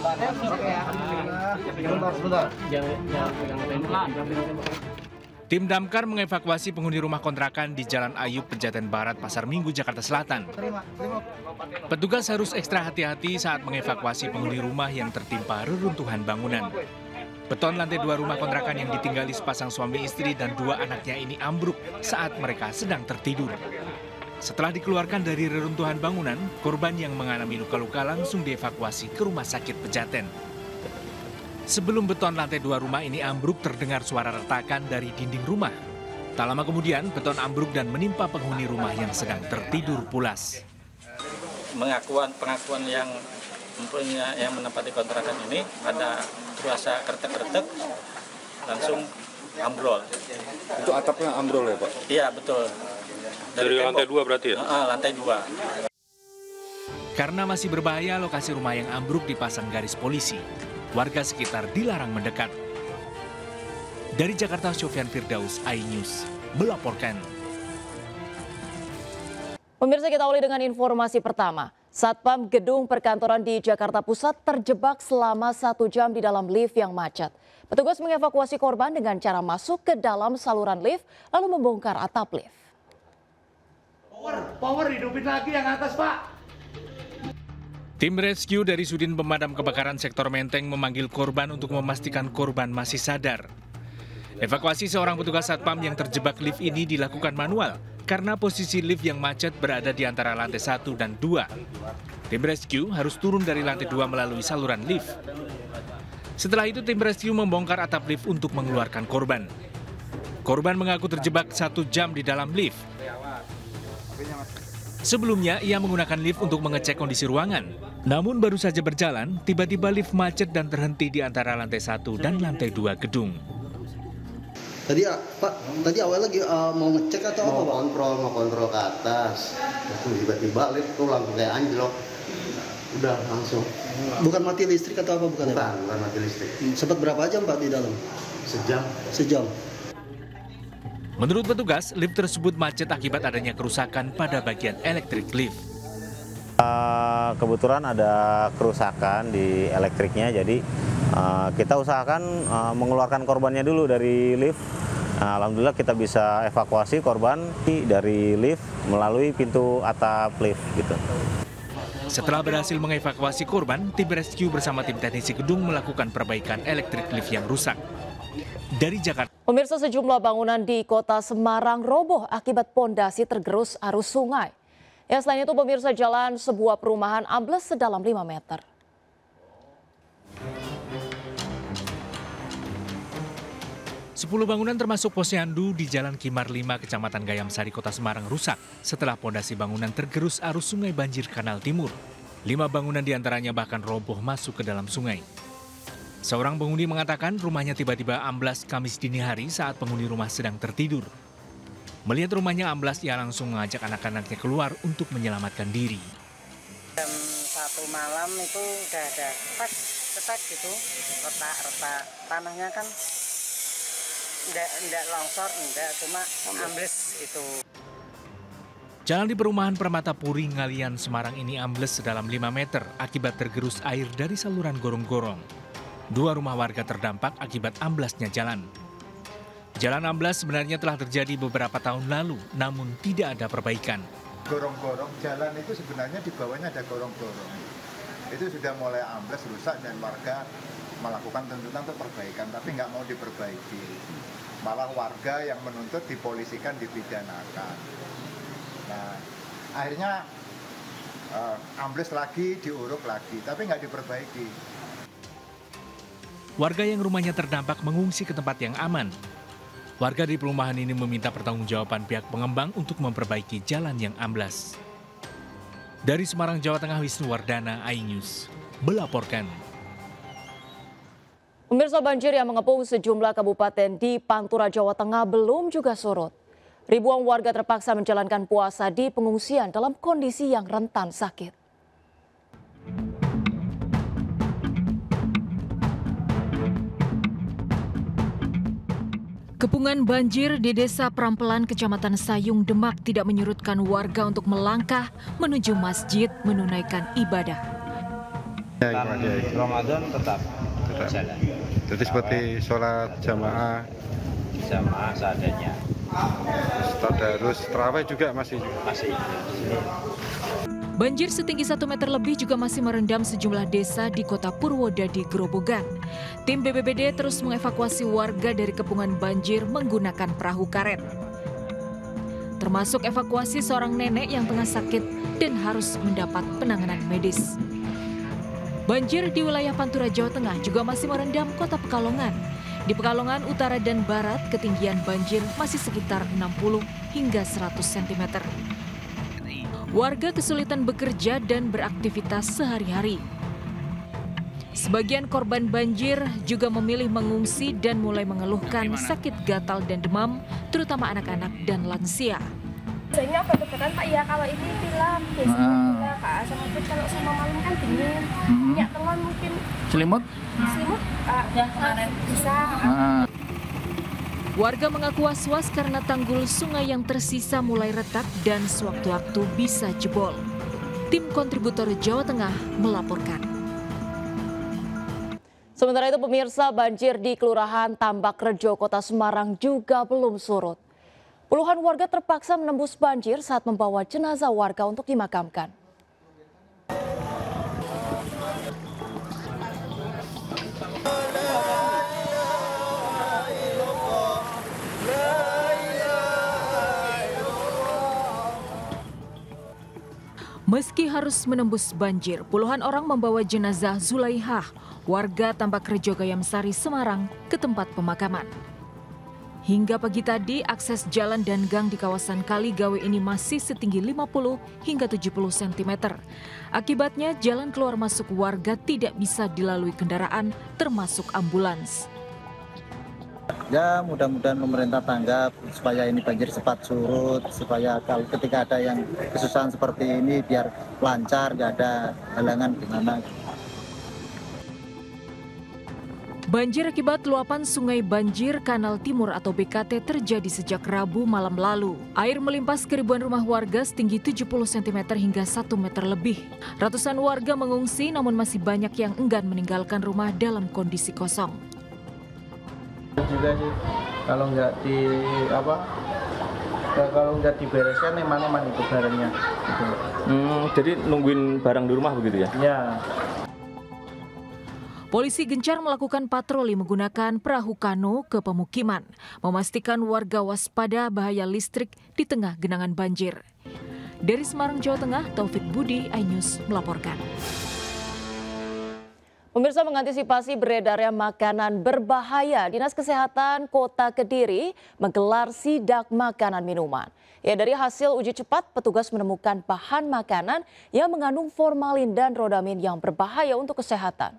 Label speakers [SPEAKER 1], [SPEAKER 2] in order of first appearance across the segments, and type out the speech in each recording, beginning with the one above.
[SPEAKER 1] Tim damkar mengevakuasi penghuni rumah kontrakan di Jalan Ayub, Pejaten Barat, Pasar Minggu, Jakarta Selatan. Petugas harus ekstra hati-hati saat mengevakuasi penghuni rumah yang tertimpa reruntuhan bangunan. Beton lantai 2 rumah kontrakan yang ditinggali sepasang suami istri dan 2 anaknya ini ambruk saat mereka sedang tertidur. Setelah dikeluarkan dari reruntuhan bangunan, korban yang mengalami luka-luka langsung dievakuasi ke Rumah Sakit Pejaten. Sebelum beton lantai 2 rumah ini ambruk, terdengar suara retakan dari dinding rumah. Tak lama kemudian, beton ambruk dan menimpa penghuni rumah yang sedang tertidur pulas.
[SPEAKER 2] Pengakuan yang menempati kontrakan ini ada rasa kretek-kretek, langsung ambrol.
[SPEAKER 3] Itu atapnya ambrol ya, Pak?
[SPEAKER 2] Iya, betul.
[SPEAKER 3] Dari lantai 2 berarti ya?
[SPEAKER 2] Lantai 2.
[SPEAKER 1] Karena masih berbahaya, lokasi rumah yang ambruk dipasang garis polisi. Warga sekitar dilarang mendekat. Dari Jakarta, Sofyan Firdaus, iNews, melaporkan.
[SPEAKER 4] Pemirsa, kita awali dengan informasi pertama. Satpam gedung perkantoran di Jakarta Pusat terjebak selama 1 jam di dalam lift yang macet. Petugas mengevakuasi korban dengan cara masuk ke dalam saluran lift lalu membongkar atap lift.
[SPEAKER 5] Power hidupin lagi yang atas, Pak.
[SPEAKER 1] Tim rescue dari Sudin Pemadam Kebakaran Sektor Menteng memanggil korban untuk memastikan korban masih sadar. Evakuasi seorang petugas satpam yang terjebak lift ini dilakukan manual karena posisi lift yang macet berada di antara lantai 1 dan 2. Tim rescue harus turun dari lantai 2 melalui saluran lift. Setelah itu tim rescue membongkar atap lift untuk mengeluarkan korban. Korban mengaku terjebak 1 jam di dalam lift. Sebelumnya, ia menggunakan lift untuk mengecek kondisi ruangan. Namun baru saja berjalan, tiba-tiba lift macet dan terhenti di antara lantai 1 dan lantai 2 gedung.
[SPEAKER 6] Tadi Pak, tadi awal lagi mau ngecek atau apa, Pak?
[SPEAKER 7] Mau kontrol ke atas. Terus tiba-tiba lift tuh langsung kayak anjlok. Udah langsung.
[SPEAKER 6] Bukan mati listrik atau apa bukan?
[SPEAKER 7] Bukan mati listrik.
[SPEAKER 6] Sempat berapa jam, Pak, di dalam? Sejam.
[SPEAKER 1] Menurut petugas, lift tersebut macet akibat adanya kerusakan pada bagian elektrik lift.
[SPEAKER 8] Kebetulan ada kerusakan di elektriknya, jadi kita usahakan mengeluarkan korbannya dulu dari lift. Alhamdulillah kita bisa evakuasi korban dari lift melalui pintu atap lift gitu.
[SPEAKER 1] Setelah berhasil mengevakuasi korban, tim rescue bersama tim teknisi gedung melakukan perbaikan elektrik lift yang rusak. Dari Jakarta.
[SPEAKER 4] Pemirsa, sejumlah bangunan di kota Semarang roboh akibat pondasi tergerus arus sungai. Ya, selain itu pemirsa, jalan sebuah perumahan ambles sedalam 5 meter.
[SPEAKER 1] Sepuluh bangunan termasuk posyandu di Jalan Kimar 5, Kecamatan Gayam Sari, Kota Semarang rusak setelah pondasi bangunan tergerus arus sungai banjir Kanal Timur. 5 bangunan diantaranya bahkan roboh masuk ke dalam sungai. Seorang penghuni mengatakan rumahnya tiba-tiba amblas Kamis dini hari saat penghuni rumah sedang tertidur. Melihat rumahnya amblas, ia langsung mengajak anak-anaknya keluar untuk menyelamatkan diri.
[SPEAKER 9] Jam 1 malam itu udah ada cetek gitu, retak tanahnya kan enggak longsor, cuma ambles itu.
[SPEAKER 1] Jalan di perumahan Permata Puri, Ngalian, Semarang ini ambles sedalam 5 meter akibat tergerus air dari saluran gorong-gorong. 2 rumah warga terdampak akibat amblasnya jalan. Jalan amblas sebenarnya telah terjadi beberapa tahun lalu, namun tidak ada perbaikan.
[SPEAKER 10] Gorong-gorong jalan itu sebenarnya di bawahnya ada gorong-gorong. Itu sudah mulai amblas, rusak, dan warga melakukan tuntutan untuk perbaikan, tapi nggak mau diperbaiki. Malah warga yang menuntut dipolisikan, dipidanakan. Nah, akhirnya ambles lagi, diuruk lagi, tapi nggak diperbaiki.
[SPEAKER 1] Warga yang rumahnya terdampak mengungsi ke tempat yang aman. Warga di perumahan ini meminta pertanggungjawaban pihak pengembang untuk memperbaiki jalan yang amblas. Dari Semarang, Jawa Tengah, Wisnuwardana, iNews, melaporkan.
[SPEAKER 4] Pemirsa, banjir yang mengepung sejumlah kabupaten di Pantura, Jawa Tengah belum juga surut. Ribuan warga terpaksa menjalankan puasa di pengungsian dalam kondisi yang rentan sakit.
[SPEAKER 11] Kepungan banjir di Desa Prampelan, Kecamatan Sayung, Demak tidak menyurutkan warga untuk melangkah menuju masjid menunaikan ibadah.
[SPEAKER 12] Ramadan tetap berjalan.
[SPEAKER 3] Jadi seperti sholat jamaah
[SPEAKER 12] seadanya.
[SPEAKER 3] Tadarus, tarawih juga masih.
[SPEAKER 11] Banjir setinggi 1 meter lebih juga masih merendam sejumlah desa di kota Purwodadi, Grobogan. Tim BPBD terus mengevakuasi warga dari kepungan banjir menggunakan perahu karet. Termasuk evakuasi seorang nenek yang tengah sakit dan harus mendapat penanganan medis. Banjir di wilayah Pantura, Jawa Tengah juga masih merendam kota Pekalongan. Di Pekalongan Utara dan Barat, ketinggian banjir masih sekitar 60 hingga 100 cm. Warga kesulitan bekerja dan beraktivitas sehari-hari. Sebagian korban banjir juga memilih mengungsi dan mulai mengeluhkan sakit gatal dan demam, terutama anak-anak dan lansia.
[SPEAKER 13] Biasanya obat-obatan Pak ya, kalau ini pilek, biasanya pilek Kak. Kalau sama malam kan dingin, minyak telon mungkin.
[SPEAKER 14] Selimut?
[SPEAKER 13] Selimut bisa.
[SPEAKER 11] Warga mengaku was-was karena tanggul sungai yang tersisa mulai retak dan sewaktu-waktu bisa jebol. Tim kontributor Jawa Tengah melaporkan.
[SPEAKER 4] Sementara itu pemirsa, banjir di Kelurahan Tambakrejo, Kota Semarang juga belum surut. Puluhan warga terpaksa menembus banjir saat membawa jenazah warga untuk dimakamkan.
[SPEAKER 11] Meski harus menembus banjir, puluhan orang membawa jenazah Zulaihah, warga Tambakrejo, Gayamsari, Semarang, ke tempat pemakaman. Hingga pagi tadi, akses jalan dan gang di kawasan Kaligawe ini masih setinggi 50 hingga 70 cm. Akibatnya, jalan keluar masuk warga tidak bisa dilalui kendaraan, termasuk ambulans.
[SPEAKER 15] Ya, mudah-mudahan pemerintah tanggap supaya ini banjir cepat surut, supaya kalau ketika ada yang kesusahan seperti ini biar lancar, nggak ada halangan gimana.
[SPEAKER 11] Banjir akibat luapan Sungai Banjir Kanal Timur atau BKT terjadi sejak Rabu malam lalu. Air melimpas ke ribuan rumah warga setinggi 70 cm hingga 1 meter lebih. Ratusan warga mengungsi namun masih banyak yang enggan meninggalkan rumah dalam kondisi kosong.
[SPEAKER 16] Juga sih kalau nggak dibereskan eman-eman itu barangnya.
[SPEAKER 3] Jadi nungguin barang di rumah begitu ya?
[SPEAKER 16] Ya.
[SPEAKER 11] Polisi gencar melakukan patroli menggunakan perahu kano ke pemukiman, memastikan warga waspada bahaya listrik di tengah genangan banjir. Dari Semarang, Jawa Tengah, Taufik Budi, iNews melaporkan.
[SPEAKER 4] Pemirsa, mengantisipasi beredarnya makanan berbahaya, Dinas Kesehatan Kota Kediri menggelar sidak makanan minuman. Ya, dari hasil uji cepat, petugas menemukan bahan makanan yang mengandung formalin dan rodamin yang berbahaya untuk kesehatan.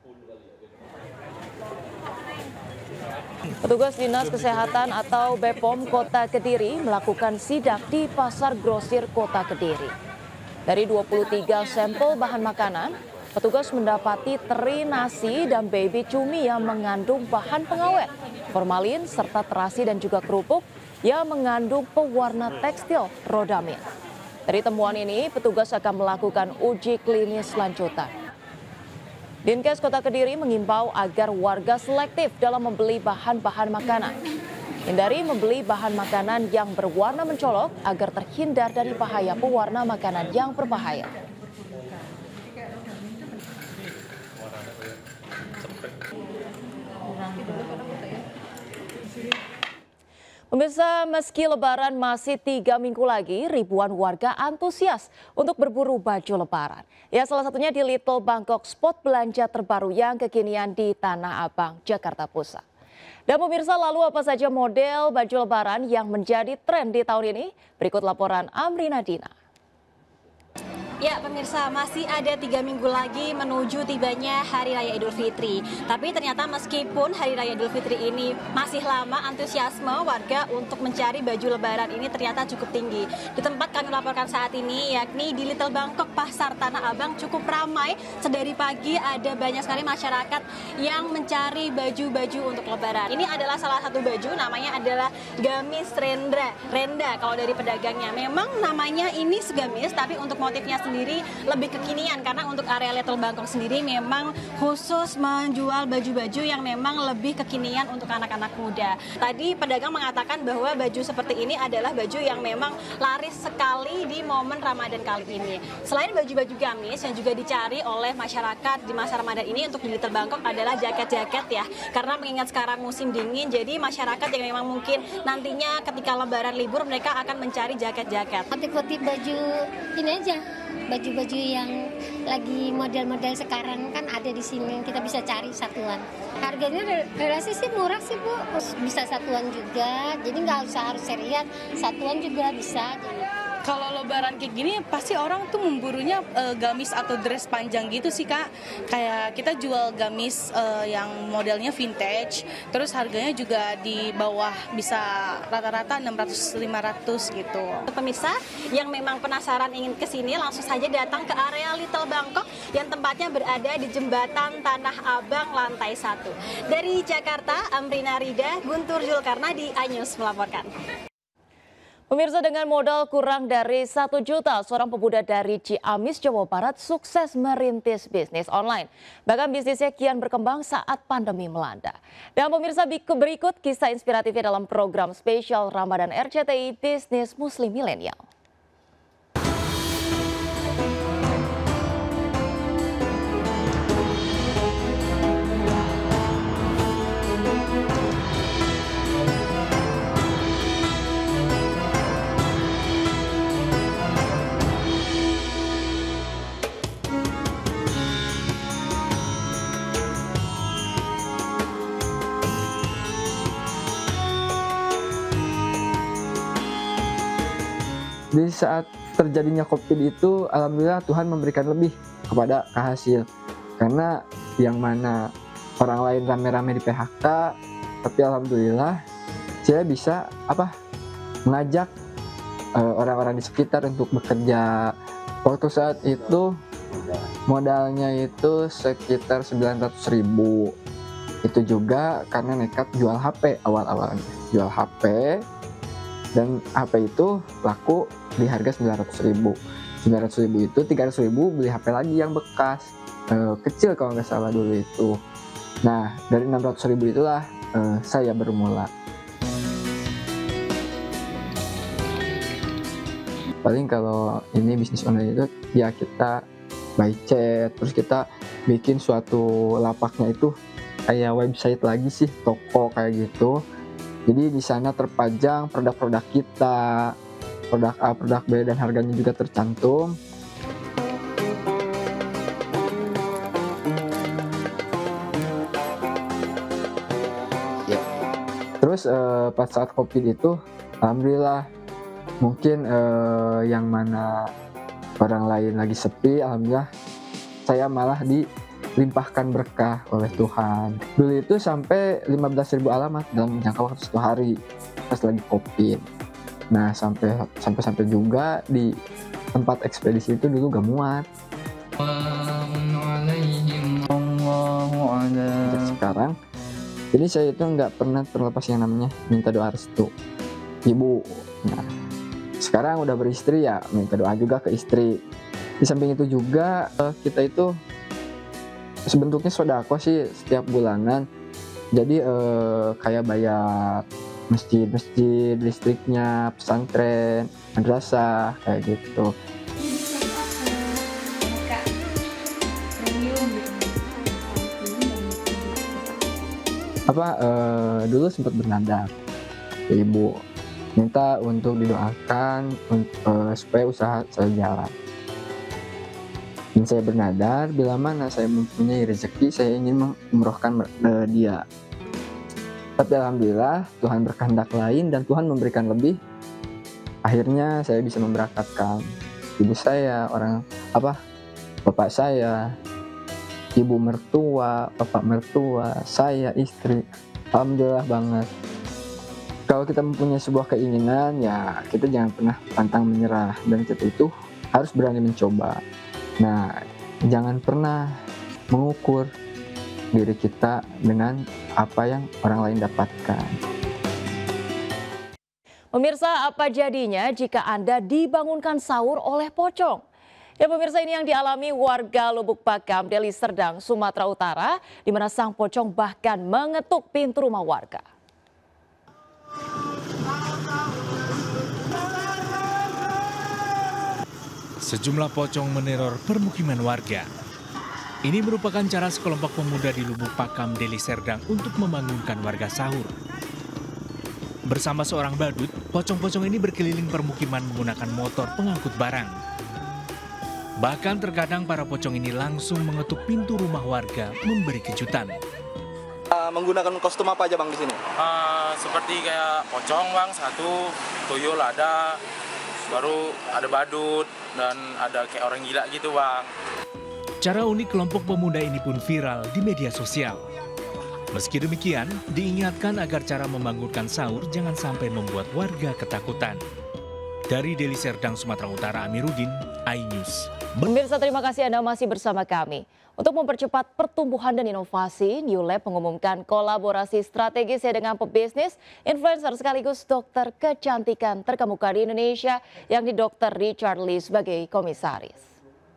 [SPEAKER 4] Petugas Dinas Kesehatan atau BPOM Kota Kediri melakukan sidak di Pasar Grosir Kota Kediri. Dari 23 sampel bahan makanan, petugas mendapati teri nasi dan baby cumi yang mengandung bahan pengawet, formalin, serta terasi dan juga kerupuk yang mengandung pewarna tekstil rodamin. Dari temuan ini, petugas akan melakukan uji klinis lanjutan. Dinkes Kota Kediri mengimbau agar warga selektif dalam membeli bahan-bahan makanan. Hindari membeli bahan makanan yang berwarna mencolok agar terhindar dari bahaya pewarna makanan yang berbahaya. Pemirsa, meski Lebaran masih 3 minggu lagi, ribuan warga antusias untuk berburu baju Lebaran. Ya, salah satunya di Little Bangkok, spot belanja terbaru yang kekinian di Tanah Abang, Jakarta Pusat. Dan pemirsa, lalu apa saja model baju Lebaran yang menjadi tren di tahun ini? Berikut laporan Amri Nadina.
[SPEAKER 17] Ya pemirsa, masih ada 3 minggu lagi menuju tibanya Hari Raya Idul Fitri. Tapi ternyata meskipun Hari Raya Idul Fitri ini masih lama, antusiasme warga untuk mencari baju Lebaran ini ternyata cukup tinggi. Di tempat kami laporkan saat ini, yakni di Little Bangkok, Pasar Tanah Abang, cukup ramai. Sedari pagi ada banyak sekali masyarakat yang mencari baju-baju untuk Lebaran. Ini adalah salah satu baju, namanya adalah gamis renda kalau dari pedagangnya. Memang namanya ini segamis, tapi untuk motifnya sendiri sendiri lebih kekinian, karena untuk area Little Bangkok sendiri memang khusus menjual baju-baju yang memang lebih kekinian untuk anak-anak muda. Tadi pedagang mengatakan bahwa baju seperti ini adalah baju yang memang laris sekali di momen Ramadan kali ini. Selain baju-baju gamis yang juga dicari oleh masyarakat di masa Ramadan ini untuk di Little Bangkok adalah jaket-jaket ya. Karena mengingat sekarang musim dingin, jadi masyarakat yang memang mungkin nantinya ketika lebaran libur mereka akan mencari jaket-jaket.
[SPEAKER 14] Motif-motif baju ini aja, baju-baju yang lagi model-model sekarang kan ada di sini, kita bisa cari satuan. Harganya relasi sih murah sih Bu, bisa satuan juga, jadi nggak usah harus seriat, satuan juga bisa.
[SPEAKER 18] Kalau lebaran kayak gini pasti orang tuh memburunya gamis atau dress panjang gitu sih Kak. Kayak kita jual gamis yang modelnya vintage, terus harganya juga di bawah bisa rata-rata 600-500 gitu.
[SPEAKER 17] Pemirsa yang memang penasaran ingin kesini langsung saja datang ke area Little Bangkok yang tempatnya berada di Jembatan Tanah Abang lantai 1. Dari Jakarta, Amrina Rida, Guntur Julkarnadi, iNews melaporkan.
[SPEAKER 4] Pemirsa, dengan modal kurang dari 1 juta, seorang pemuda dari Ciamis, Jawa Barat sukses merintis bisnis online. Bahkan bisnisnya kian berkembang saat pandemi melanda. Dan pemirsa, berikut kisah inspiratifnya dalam program spesial Ramadan RCTI Bisnis Muslim Milenial.
[SPEAKER 19] Di saat terjadinya COVID itu, alhamdulillah Tuhan memberikan lebih kepada Kak Hasil. Karena yang mana orang lain rame-rame di PHK, tapi alhamdulillah saya bisa mengajak orang-orang di sekitar untuk bekerja. Waktu saat itu modalnya itu sekitar 900.000. Itu juga karena nekat jual HP awal-awalnya. Jual HP. Dan HP itu laku di harga 900.000. 900.000 itu 300.000 beli HP lagi yang bekas, kecil kalau nggak salah dulu itu. Nah, dari 600.000 itulah saya bermula. Paling kalau ini bisnis online itu ya kita by chat, terus kita bikin suatu lapaknya itu kayak website lagi sih, toko kayak gitu. Jadi di sana terpajang produk-produk kita, produk A, produk B, dan harganya juga tercantum. Terus pas saat COVID itu, alhamdulillah mungkin yang mana orang lain lagi sepi, alhamdulillah saya malah dilimpahkan berkah oleh Tuhan. Dulu itu sampai 15.000 alamat dalam jangka waktu 1 hari pas lagi COVID. Nah sampai juga di tempat ekspedisi itu dulu gak muat. Sekarang, jadi saya itu nggak pernah terlepas yang namanya minta doa restu ibu. Nah sekarang udah beristri ya, minta doa juga ke istri. Di samping itu juga kita itu sebentuknya sodako sih setiap bulanan. Jadi kayak bayar masjid-masjid, listriknya, pesantren, madrasah, kayak gitu. Dulu sempat bernadar ke ibu, minta untuk didoakan supaya usaha saya jalan. Dan saya bernadar, bila mana saya mempunyai rezeki, saya ingin mengumrohkan dia. Tapi alhamdulillah Tuhan berkehendak lain dan Tuhan memberikan lebih. Akhirnya saya bisa memberangkatkan ibu saya, bapak saya, ibu mertua, bapak mertua, saya, istri. Alhamdulillah banget. Kalau kita mempunyai sebuah keinginan, ya kita jangan pernah pantang menyerah, dan kita itu harus berani mencoba. Nah, jangan pernah mengukur diri kita dengan apa yang orang lain dapatkan.
[SPEAKER 4] Pemirsa, apa jadinya jika Anda dibangunkan sahur oleh pocong? Ya pemirsa, ini yang dialami warga Lubuk Pakam, Deli Serdang, Sumatera Utara, di mana sang pocong bahkan mengetuk pintu rumah warga.
[SPEAKER 1] Sejumlah pocong meneror permukiman warga. Ini merupakan cara sekelompok pemuda di Lubuk Pakam, Deli Serdang untuk membangunkan warga sahur. Bersama seorang badut, pocong-pocong ini berkeliling permukiman menggunakan motor pengangkut barang. Bahkan terkadang para pocong ini langsung mengetuk pintu rumah warga memberi kejutan.
[SPEAKER 20] Menggunakan kostum apa aja bang di sini?
[SPEAKER 21] Seperti kayak pocong bang, satu, tuyul ada, baru ada badut, dan ada kayak orang gila gitu bang.
[SPEAKER 1] Cara unik kelompok pemuda ini pun viral di media sosial. Meski demikian, diingatkan agar cara membangunkan sahur jangan sampai membuat warga ketakutan. Dari Deli Serdang, Sumatera Utara, Amiruddin, iNews.
[SPEAKER 4] Pemirsa, terima kasih Anda masih bersama kami. Untuk mempercepat pertumbuhan dan inovasi, New Lab mengumumkan kolaborasi strategis dengan pebisnis, influencer sekaligus dokter kecantikan terkemuka di Indonesia, yakni Dr. Richard Lee sebagai komisaris.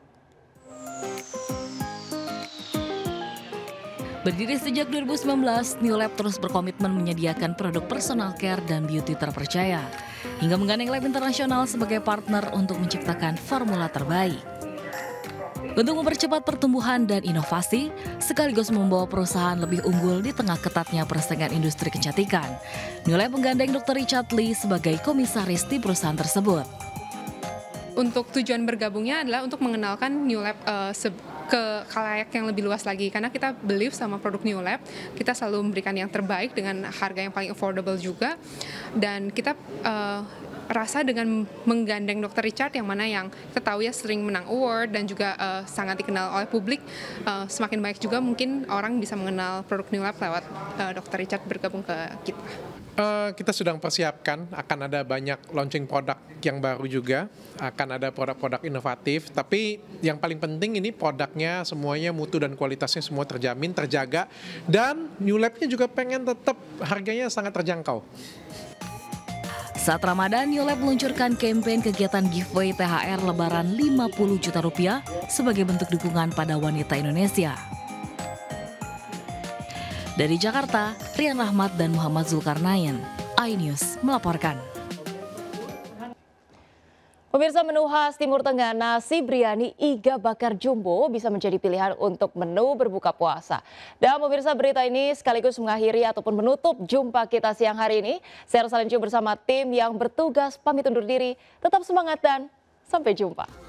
[SPEAKER 22] Berdiri sejak 2019, New Lab terus berkomitmen menyediakan produk personal care dan beauty terpercaya, hingga menggandeng lab internasional sebagai partner untuk menciptakan formula terbaik. Untuk mempercepat pertumbuhan dan inovasi, sekaligus membawa perusahaan lebih unggul di tengah ketatnya persaingan industri kecantikan, New Lab menggandeng Dr. Richard Lee sebagai komisaris di perusahaan tersebut.
[SPEAKER 23] Untuk tujuan bergabungnya adalah untuk mengenalkan New Lab ke khalayak yang lebih luas lagi, karena kita believe sama produk New Lab, kita selalu memberikan yang terbaik dengan harga yang paling affordable juga, dan kita rasa dengan menggandeng Dr. Richard yang mana yang kita tahu ya sering menang award dan juga sangat dikenal oleh publik, semakin banyak juga mungkin orang bisa mengenal produk New Lab lewat Dr. Richard bergabung ke kita.
[SPEAKER 24] Kita sedang persiapkan, akan ada banyak launching produk yang baru juga, akan ada produk-produk inovatif, tapi yang paling penting ini produknya semuanya mutu dan kualitasnya semua terjamin, terjaga, dan New Lab-nya juga pengen tetap harganya sangat terjangkau.
[SPEAKER 22] Saat Ramadan, New Lab meluncurkan kampanye kegiatan giveaway THR Lebaran 50 juta rupiah sebagai bentuk dukungan pada wanita Indonesia. Dari Jakarta, Rian Rahmat dan Muhammad Zulkarnain, iNews melaporkan.
[SPEAKER 4] Pemirsa, menu khas Timur Tengah, nasi biryani iga bakar jumbo bisa menjadi pilihan untuk menu berbuka puasa. Dan pemirsa, berita ini sekaligus mengakhiri ataupun menutup jumpa kita siang hari ini. Saya Rosalincio bersama tim yang bertugas pamit undur diri. Tetap semangat dan sampai jumpa.